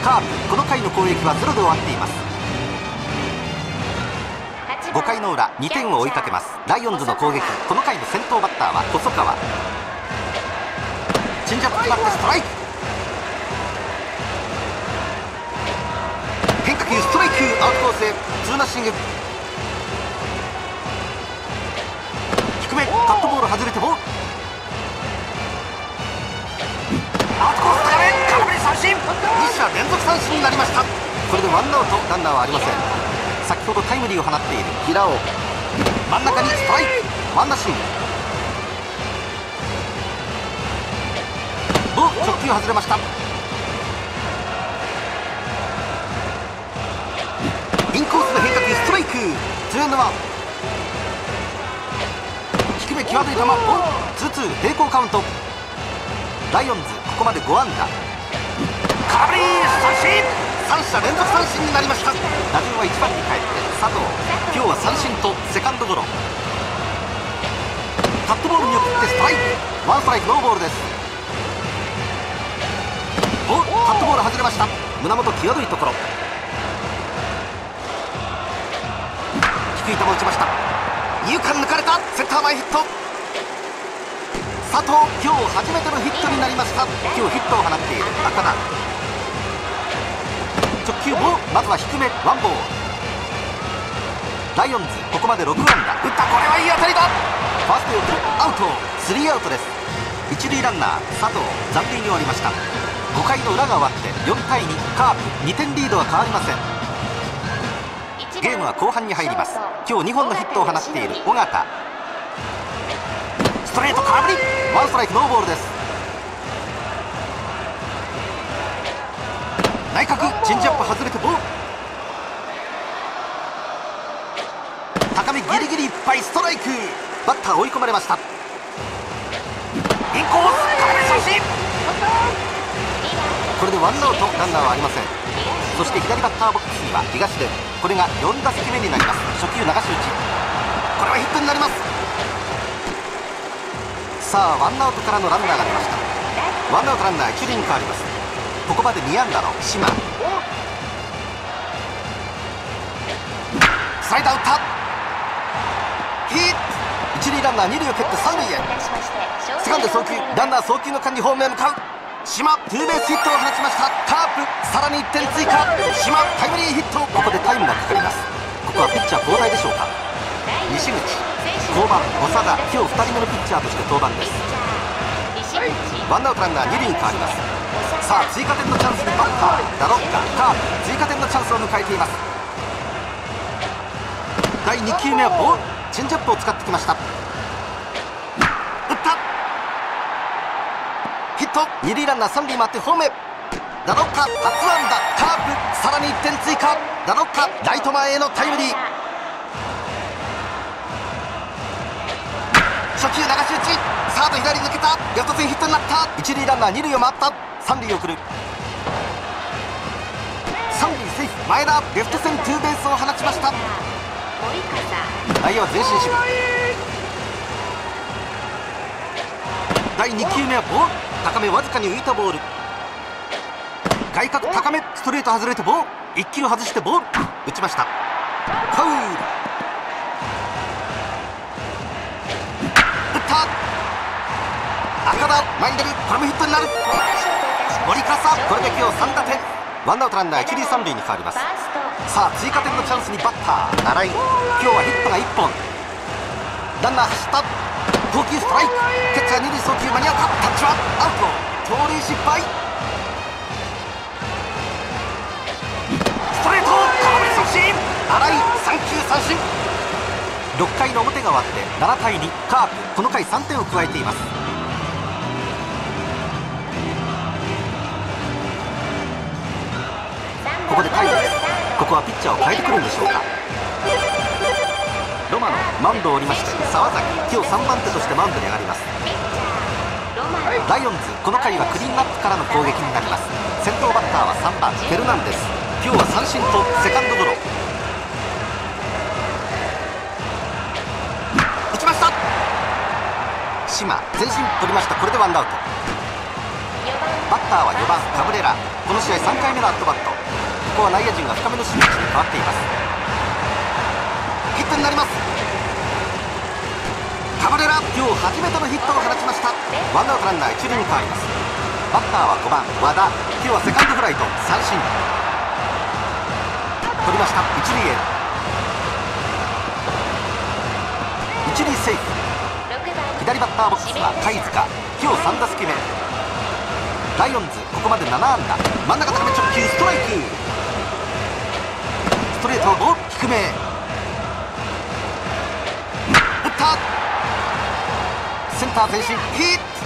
カープ。この回の攻撃はゼロで終わっています。5回の裏、2点を追いかけます。ライオンズの攻撃。この回の先頭バッターは細川。チェンジアップ決まってストライク。変化球ストライク、アウトコースへツーナッシング。低めカットボール外れてもアウトコース高め、空振り三振。2者連続三振になりました。これでワンアウト、ランナーはありません。先ほどタイムリーを放っている平尾、真ん中にストライク、ワンナッシング。直球外れました。インコースの変化球ストライク、ツーエンドワン。低め際どい球、ツーツー、平行カウント。ライオンズここまで5安打。空振り三振、3者連続三振になりました。打順は1番に帰って佐藤。今日は三振とセカンドゴロ。カットボールに送ってストライク、ワンストライクノーボールです。カットボール外れました。胸元際どいところ、低い球打ちました。二遊間抜かれた、センター前ヒット。佐藤、今日初めてのヒットになりました。今日ヒットを放っている赤田。直球まずは低め、ワンボール。ライオンズここまで6安打。打った、これはいい当たりだ。ファーストへ送る、アウト、スリーアウトです。一塁ランナー佐藤、残塁に終わりました。5回の裏が終わって4対2、カープ2点リードは変わりません。ゲームは後半に入ります。今日2本のヒットを放っている尾形。ストレート空振り、ワンストライクノーボールです。内角チェンジアップ外れてボール。高めギリギリいっぱい、ストライク。バッター追い込まれました。インコース空振り三振。これでワンアウト、ランナーはありません。そして左バッターボックスには東出。これが4打席目になります。初球流し打ち、これはヒットになります。さあワンアウトからのランナーが出ました。ワンアウトランナー一塁に変わります。ここまで2安打の島。スライダー打った、ヒット。一塁ランナー二塁を蹴って三塁へ。セカンド送球、ランナー送球の間にホームへ向かう。島、ツーベースヒットを放ちました。カープさらに1点追加。島タイムリーヒット。ここでタイムがかかります。ここはピッチャー交代でしょうか。西口、降板、長田、今日2人目のピッチャーとして登板です。ワンアウトランナー二塁に変わります。さあ追加点のチャンスにバッターダロッカ。カープ追加点のチャンスを迎えています。第2球目はボール、チェンジアップを使ってきました。打った、ヒット。二塁ランナー三塁回ってホームへ。ダロッカ初安打。カープさらに1点追加。ダロッカライト前へのタイムリー。初球流し打ち、サード左抜けた、レフト線ヒットになった。一塁ランナー二塁を回った、三塁を送る。三塁セーフ、前田レフト線ツーベースを放ちました。内野は前進守備。第2球目はボール、高めわずかに浮いたボール。外角高め、ストレート外れてボール。1球外してボール、打ちました。ファウル。打った、赤田前に出る、これもヒットになる。森笠、これで今日3打点。ワンアウトランナー一塁三塁に変わります。さあ追加点のチャンスにバッター新井。今日はヒットが1本。ランナー走った、投球ストライク。キャッチャー二塁送球間に合った、タッチはアウト、盗塁失敗。ストレート空振り三振、新井三球三振。6回の表が終わって7対2、カープこの回3点を加えています。ここでタイムです。ここはピッチャーを変えてくるんでしょうか。ロマノマウンドを降りまして沢崎、今日3番手としてマウンドに上がります。ライオンズこの回はクリーンアップからの攻撃になります。先頭バッターは3番フェルナンデス。今日は三振とセカンドゴロ。打ちました。島前進取りました。これでワンアウト。 バッターは4番カブレラ。この試合3回目のアットバット。ここは内野陣が深めの守備位置に変わっています。ヒットになります。カブレラ今日初めてのヒットを放ちました。ワンアウトランナー一塁に変わります。バッターは5番和田。今日はセカンドフライと三振。取りました。一塁へ。一塁セーフ。左バッターボックスは貝塚。今日3打席目。ライオンズここまで7安打。真ん中高め直球ストライク。ストレートボール低め。打った。センター前進ヒット。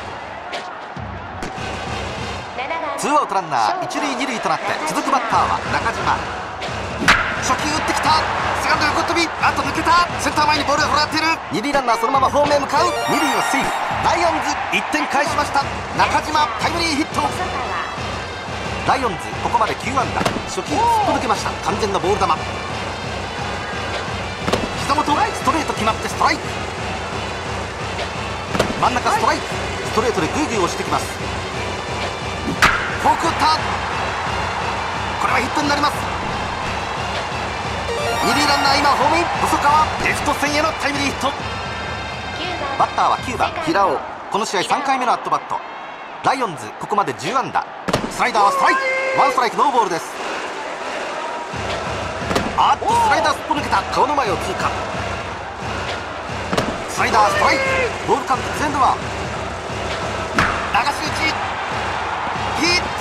ツーアウトランナー一塁二塁となって続くバッターは中島。初球打ってきた。セカンド横飛び。あと抜けた。センター前にボールが転がっている。二塁ランナーそのままホームへ向かう。二塁はセーフ。ライオンズ1点返しました。中島タイムリーヒット。ライオンズここまで9安打。初球すっぽ抜けました。完全なボール球。膝元ストレート決まってストライク。真ん中ストライク。ストレートでグイグイ押してきます。フォーク打った。これはヒットになります。二塁ランナー今ホームイン。細川レフト線へのタイムリーヒット。バッターは9番平尾。この試合3回目のアットバット。ライオンズここまで10安打。スライダーはストライク。ワンストライクノーボールです。あっとスライダーすっぽ抜けた。顔の前を通過。スライダーストライク。ボールカウントツーエンドワン。流し打ちヒット。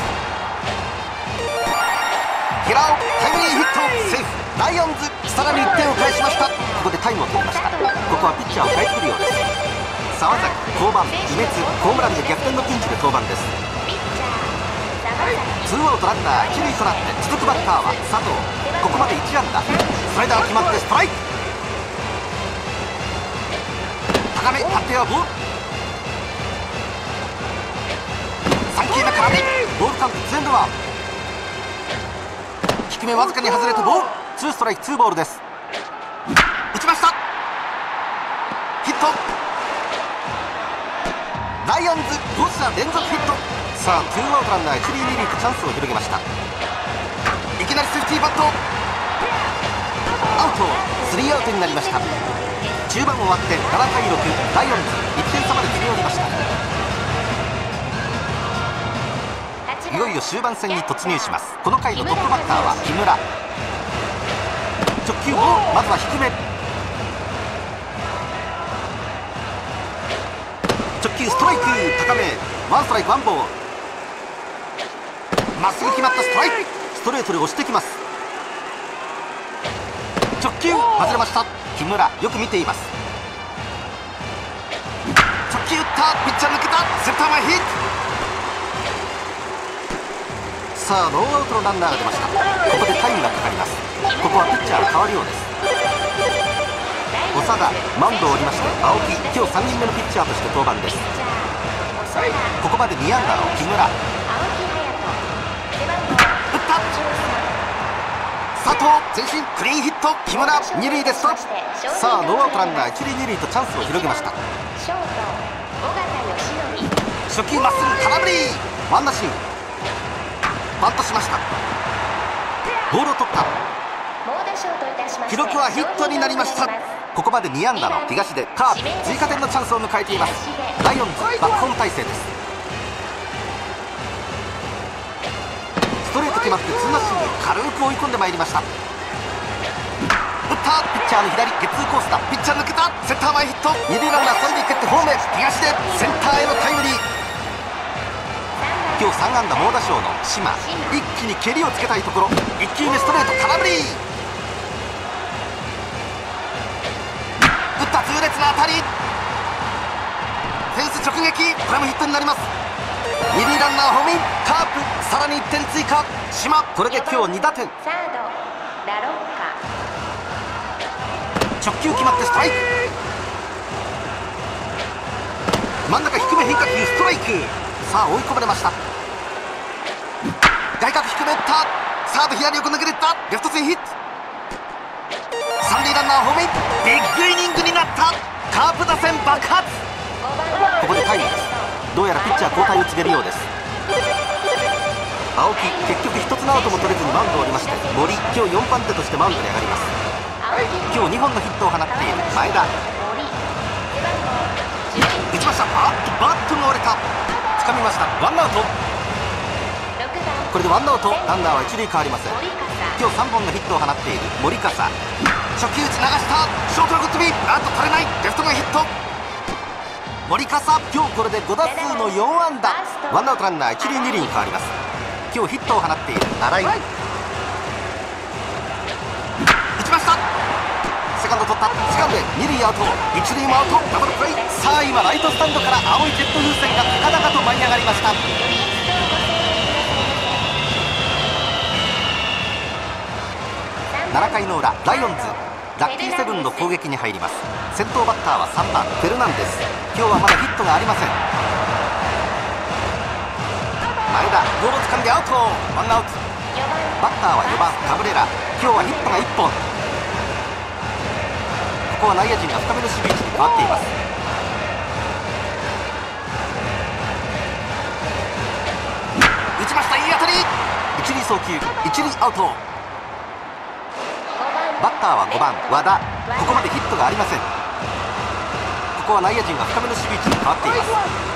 平尾タイムリーヒットセーフ。ライオンズさらに1点を返しました。ここでタイムを取りました。ここはピッチャーを変えてくるようです。沢崎降板梅津ホームランで逆転のピンチで登板です。ツーアウトランナー一塁となって続くバッターは佐藤。ここまで1安打。スライダー決まってストライク。高め判定はボール。3球目空振り。ボールカウントツーエンドワン。低めわずかに外れてボール。ツーストライクツーボールです。打ちました。ヒット。ライオンズ5者連続ヒット。さあツーアウトランナー一塁二塁とチャンスを広げました。いきなりセーフティーバント。アウト。スリーアウトになりました。中盤終わって7対6。ライオンズ1点差まで詰め寄りました。いよいよ終盤戦に突入します。この回のトップバッターは木村。直球ボール。まずは低め。直球ストライク高め。ワンストライクワンボール。まっすぐ決まったストライク。ストレートで押してきます。直球外れました。木村よく見ています。直球打った。ピッチャー抜けた。センター前ヒット。さあノーアウトのランナーが出ました。ここでタイムがかかります。ここはピッチャーが変わるようです。長田マウンドを降りまして青木今日3人目のピッチャーとして登板です。ここまで2安打の木村。打った佐藤前進クリーンヒット。木村二塁でストップ。さあノーアウトランナー一塁二塁とチャンスを広げました。初球まっすぐ空振り。ワンナシンバントしました。ボールを取った。記録はヒットになりました。ここまで2安打の東出カープ追加点のチャンスを迎えています。ライオンズバックホーム体制です。ストレート決まってツーナッシング軽く追い込んでまいりました。打ったピッチャーの左ゲッツーコースだ。ピッチャー抜けた。センター前ヒット。二塁ランナー3塁蹴ってホームへ。東出センターへのタイムリー。今日3安打猛打賞の島。一気に蹴りをつけたいところ。1球目ストレート空振り。打った痛烈な当たり。フェンス直撃。これもヒットになります。二塁ランナーホームイン。カープさらに1点追加。島これで今日2打点。直球決まってストライク。真ん中低め変化球ストライク。さあ追い込まれました。外角低め打った。サード左横抜けていった。レフト線ヒット。三塁ランナーホームイン。ビッグイニングになった。カープ打線爆発。ここでタイムです。どうやらピッチャー交代を告げるようです。 青木結局1つのアウトも取れずにマウンドを降りまして、森今日4番手としてマウンドに上がります。今日2本のヒットを放っている前田、打ちました。バットが折れた。掴みました。ワンアウト。これでワンアウト、ランナーは一塁変わりません。今日3本のヒットを放っている森笠、初球打ち流した。ショートのグッドビー、あと取れない。レフトがヒット。森笠今日これで5打数の4安打。ワンアウトランナー一塁二塁に変わります。今日ヒットを放っている新井、打ちました。セカンド取った。セカンドで二塁アウト、一塁もアウト、ダブルプレー。さあ今ライトスタンドから青いジェット風船が高々と舞い上がりました。7回の裏、ライオンズラッキーセブンの攻撃に入ります。先頭バッターは3番フェルナンデス。今日はまだヒットがありません。前田ボールを掴んでアウト、ワンアウト。バッターは4番カブレラ。今日はヒットが1本。ここは内野陣が深めの守備位置に変わっています。打ちました。いい当たり。一塁送球、一塁アウト。バッターは5番和田。ここまでヒットがありません。ここは内野陣が深めの守備位置に変わっています。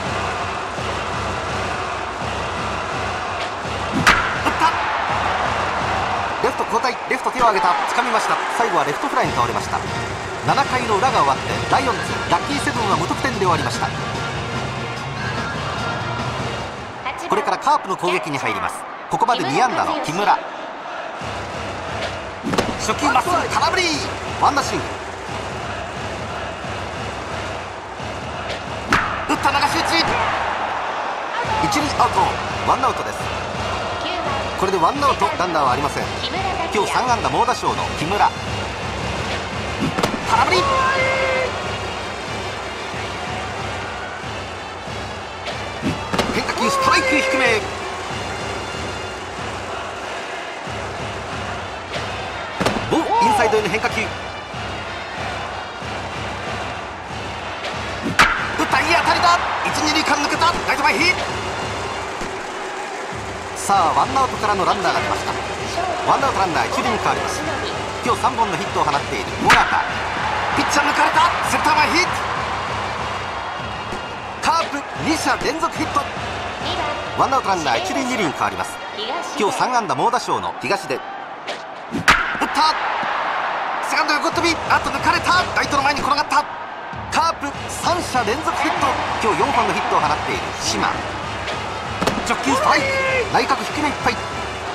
打った。レフト交代。レフト手を挙げた。掴みました。最後はレフトフライに倒れました。7回の裏が終わってライオンズラッキーセブンは無得点で終わりました。これからカープの攻撃に入ります。ここまで2安打の木村、初球まっすぐ空振り、ワンダシング、打った流し打ち、一塁アウト、ワンアウトです。これでワンアウト、ランナーはありません。今日3安打猛打賞の木村、空振り、変化球ストライク低め、インサイドへの変化球、打った、いい当たりだ。一二塁間抜けた。ライト前ヒット。さあワンアウトからのランナーが出ました。ワンアウトランナー一塁に変わります。今日3本のヒットを放っている尾形、ピッチャー抜かれた。センター前ヒット。カープ2者連続ヒット。ワンアウトランナー一塁二塁に変わります。今日3安打猛打賞の東出、打った。セカンド横飛び、あと抜かれた。ライトの前に転がった。カープ3者連続ヒット。今日4本のヒットを放っている島、直球ストライク、内角低めいっぱい、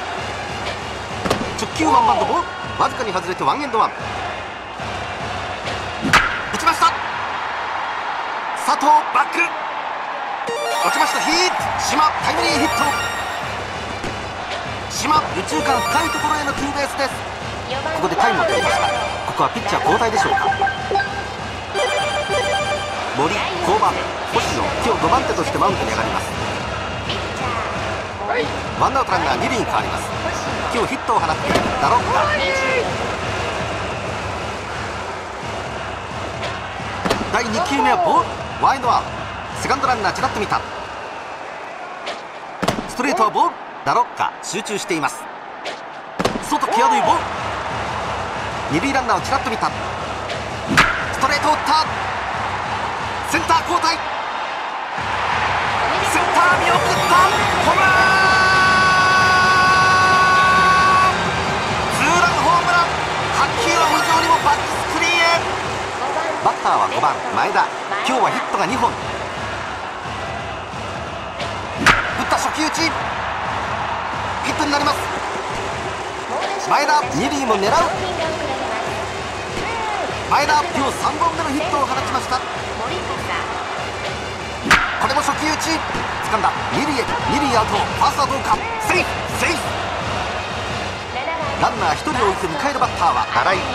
直球ワンバウンドボール、わずかに外れてワンエンドワン。打ちました。佐藤バック、落ちました。ヒット。島タイムリーヒット。島右中間深いところへのツーベースです。ここでタイムを取りました。ここはピッチャー交代でしょうか。森、降板、星野今日5番手としてマウンドに上がります。ワンアウトランナー二塁に変わります。今日ヒットを放っているダロッカ、第2球目はボール、ワイドアウト。セカンドランナーちらっと見た。ストレートはボール。ダロッカ集中しています。外際どいボール、二塁ランナーをちらっと見た。ストレートを打った。センター交代、センター見送った。ホームラン、ツーランホームラン。白球は無情にもバックスクリーンへ。バッターは5番前田、今日はヒットが2本。打った初球打ち、ヒットになります。前田二塁も狙う。前田今日3本目のヒットを放ちました。これも初球打ち、掴んだ。二塁へ、二塁アウト。ファーストはどうか。セーフ、セーフ。ランナー1人を置いて迎えるバッターは新井、打った。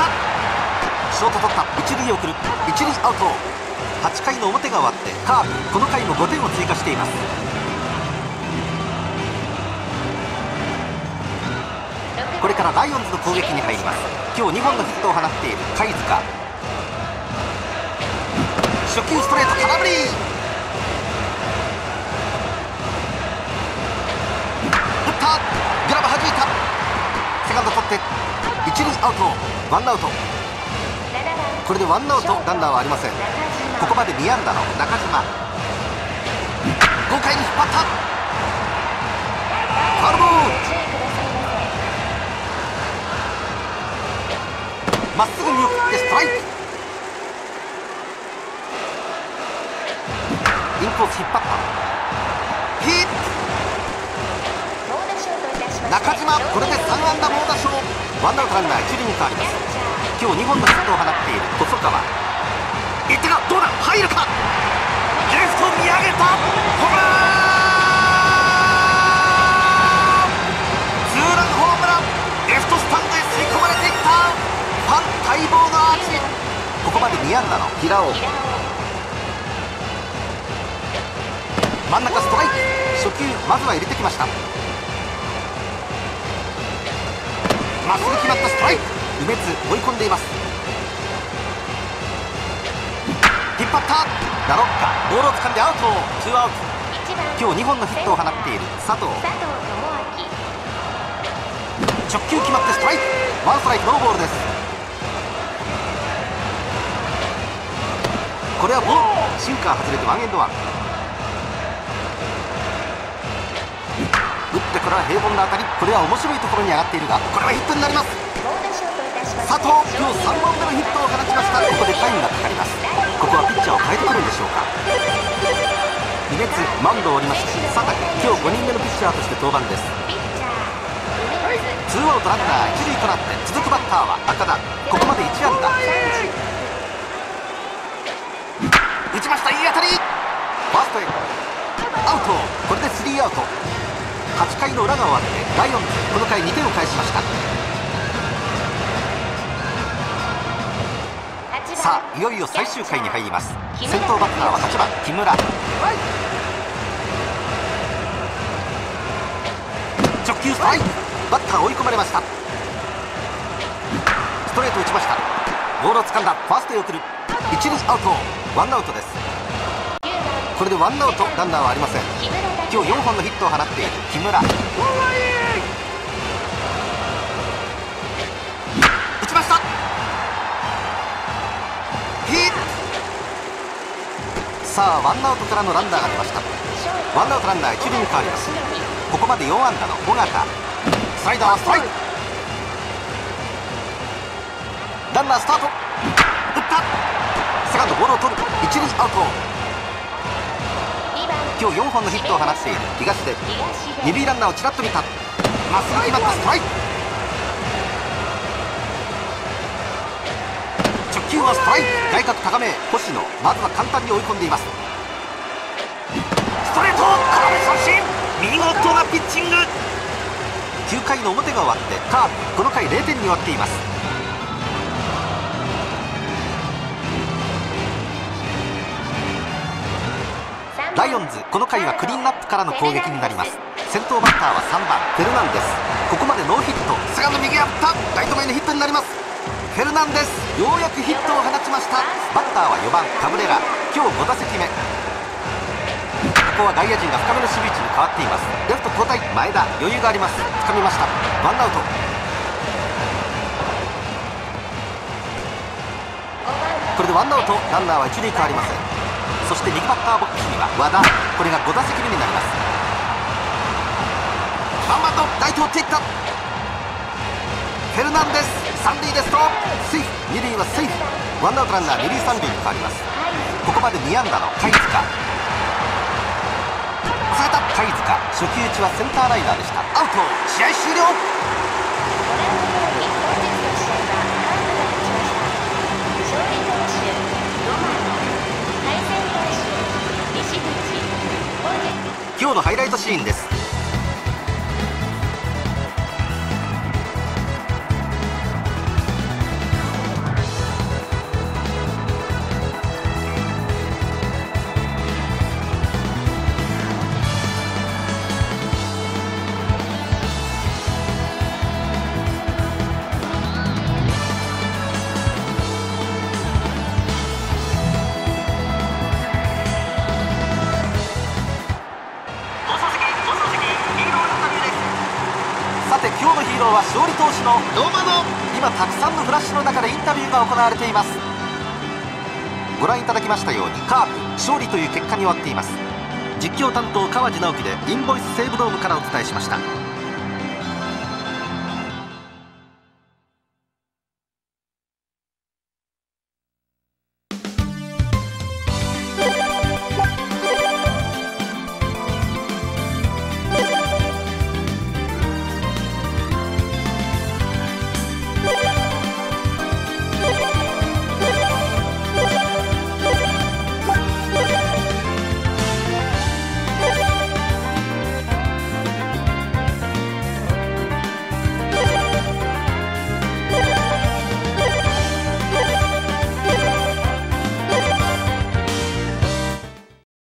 ショート取った。一塁へ送る。一塁アウト。8回の表が終わってカープこの回も5点を追加しています。これからライオンズの攻撃に入ります。今日2本のヒットを放っている貝塚、初球ストレート空振り、 アウト。ワンアウト。これでワンアウト、ランナーはありません。ここまで2安打の中島、豪快に引っ張った。ファウルボール。まっすぐ見送ってストライク。インコース引っ張った。ヒット。中島、これで3安打猛打賞。ワンアウトランナー一塁に変わります。今日2本のヒットを放っている細川、一手がどうだ、入るか。レフト見上げた。ホームラン。ツーランホームラン。レフトスタンドへ吸い込まれていった。ファン待望のアーチ。ここまで2安打の平尾、真ん中ストライク。初球まずは入れてきました。まっすぐ決まったストライク。梅津追い込んでいます。引っ張った。ラロッカ、ボールを掴んでアウト。ツーアウト。今日2本のヒットを放っている佐藤、直球決まってストライク。ワンストライクノーボールです。これはボール。シンカー外れてワンエンドワン。打ってこれは平凡な当たり。これは面白いところに上がっているが、これはヒットになります。佐藤、今日3本目のヒットを放ちました。ここでタイムがかかります。ここはピッチャーを変えてくるんでしょうか。梅津マウンドを降りまして、佐竹、今日5人目のピッチャーとして登板です。ツーアウトランナー一塁となって続くバッターは赤田。ここまで1安打。打ちました。いい当たり。ファーストへアウト。これでスリーアウト。8回の裏が終わってライオンズこの回2点を返しました。さあいよいよ最終回に入ります。先頭バッターは8番木村。直球ストライク。バッター追い込まれました。ストレート打ちました。ボールを掴んだ。ファーストへ送る。一塁アウト。ワンアウトです。これでワンアウト、ランナーはありません。今日4本のヒットを放っている木村。打ちました。ヒット。さあワンアウトからのランナーが出ました。ワンアウトランナー一塁に変わります。ここまで4安打の尾形。スライダーはストライク。ランナースタート。打った。セカンドボールを取る。一塁アウト。今日4本のヒットを放っている東出。二塁ランナーをちらっと見た。まっすぐ決まったストライク。直球はストライク。外角高め。星野、まずは簡単に追い込んでいます。ストレート、空振り三振。見事なピッチング。9回の表が終わってカープ、この回0点に終わっています。ライオンズこの回はクリーンアップからの攻撃になります。先頭バッターは3番フェルナンデス。ここまでノーヒット。セカンド右へ打った。ライト前のヒットになります。フェルナンデスようやくヒットを放ちました。バッターは4番カブレラ。今日5打席目。ここは外野陣が深めの守備位置に変わっています。レフト交代。前田余裕があります。掴みました。ワンアウト。これでワンアウト、ランナーは一塁変わりません。そして右バッターボックスには和田。これが5打席目になります。ワンバウンド、ライトを追った。フェルナンデス三塁でストップ。セーフ。二塁はセーフ。ワンアウトランナー二塁三塁に変わります。ここまで2安打の貝塚。抑えた貝塚。初球打ちはセンターライナーでした。アウト。試合終了。今日のハイライトシーンです。 ヒーローは勝利投手のロマノ。今たくさんのフラッシュの中でインタビューが行われています。ご覧いただきましたようにカープ勝利という結果に終わっています。実況担当川地直樹でインボイス西武ドームからお伝えしました。